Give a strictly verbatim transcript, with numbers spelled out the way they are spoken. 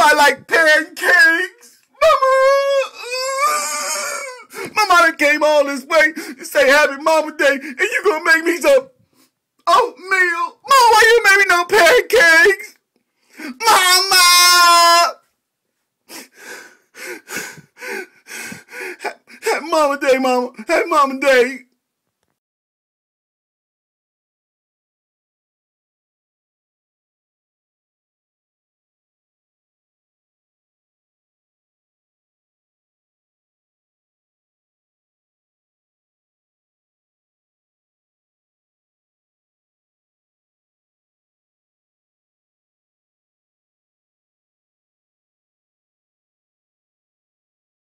I like pancakes. Mama, my mama came all this way to say Happy Mama Day, and you gonna make me some oatmeal? Mama, why you make me no pancakes? Mama! Happy Mama Day, Mama. Happy Mama Day.